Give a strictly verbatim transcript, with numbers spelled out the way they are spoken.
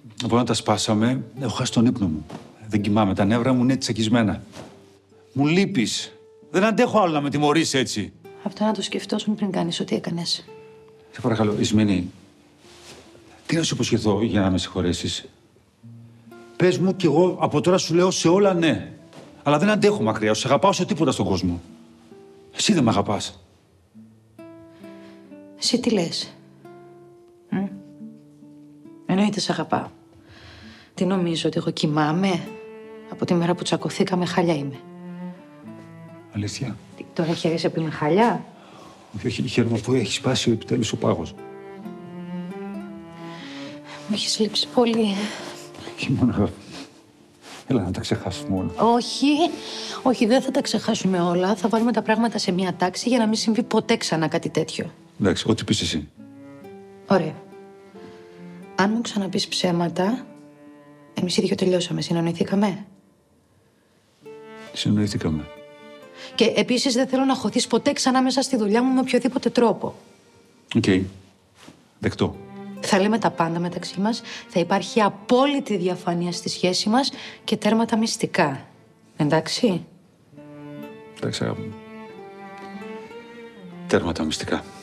Από να τα σπάσαμε, έχω χάσει τον ύπνο μου. Δεν κοιμάμαι, τα νεύρα μου είναι τσακισμένα. Μου λείπεις. Δεν αντέχω άλλο να με τιμωρείς έτσι. Αυτό να το σκεφτόσουν πριν κάνεις ό,τι έκανες. Σε παρακαλώ, Ισμήνη, τι να σου υποσχεθώ για να με συγχωρέσεις. Πες μου κι εγώ από τώρα σου λέω σε όλα ναι. Αλλά δεν αντέχω μακριά, σου αγαπάω σε τίποτα στον κόσμο. Εσύ δεν με αγαπάς. Εσύ τι λες? Μ? Εννοείται σ' αγαπάω. Τι νομίζω, ότι εγώ κοιμάμαι? Από τη μέρα που τσακωθήκαμε χάλια είμαι. Αλήθεια. Τι, τώρα χαίρεσαι που είμαι χάλια? Όχι, όχι, χαίρομαι που έχει σπάσει επιτέλους ο πάγος. Μου έχεις λείψει πολύ. Χειμώνα, αγάπη. Έλα να τα ξεχάσουμε όλα. Όχι, όχι, δεν θα τα ξεχάσουμε όλα. Θα βάλουμε τα πράγματα σε μια τάξη για να μην συμβεί ποτέ ξανά κάτι τέτοιο. Εντάξει, ό,τι πεις εσύ. Ωραία. Αν μου ξαναπείς ψέματα, εμείς οι δυο τελειώσαμε. Συνεννοηθήκαμε? Συνοηθήκαμε. Και επίσης δεν θέλω να χωθείς ποτέ ξανά μέσα στη δουλειά μου με οποιοδήποτε τρόπο. Οκ. Okay. Δεκτό. Θα λέμε τα πάντα μεταξύ μας, θα υπάρχει απόλυτη διαφάνεια στη σχέση μας και τέρμα τα μυστικά. Εντάξει? Εντάξει, αγάπη μου. Τέρμα τα μυστικά.